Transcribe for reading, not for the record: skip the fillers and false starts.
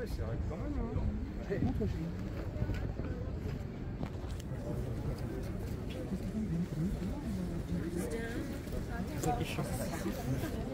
ouais, c'est vrai quand même. Hein. C'est ça qui est chiant.